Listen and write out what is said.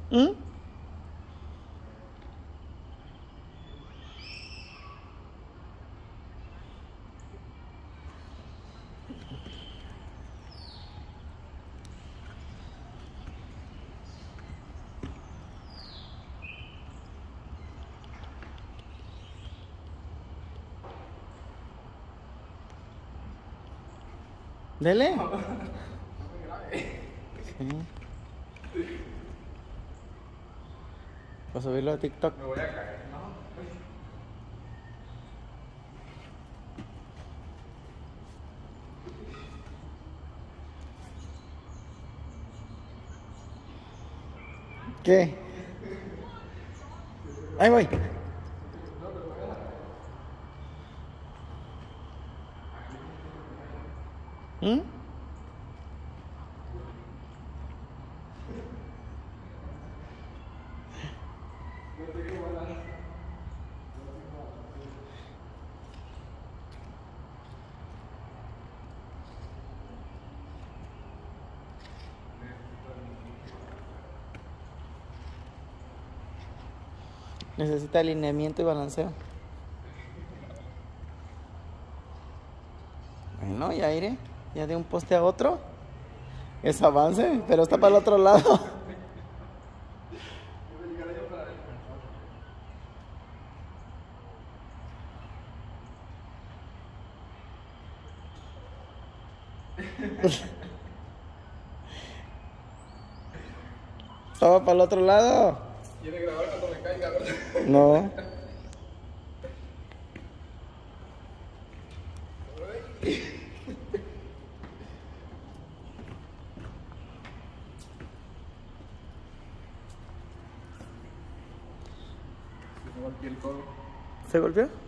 ¿Mm? Dele. Sí. Para subirlo a TikTok. Me voy a caer, ¿no? ¿Qué? Ahí voy. ¿Mm? Necesita alineamiento y balanceo. Bueno, ya iré. Ya de un poste a otro. Es avance, pero está para el otro lado. Estaba para el otro lado. ¿Quiere grabar cuando me caiga, verdad? No. Se me golpeó el codo. ¿Se golpeó?